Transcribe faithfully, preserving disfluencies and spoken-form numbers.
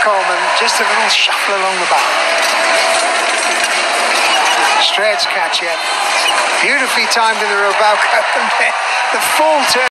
Coleman, just a little shuffle along the bar. Straight catch yet. Beautifully timed in the Robalco. The full turn.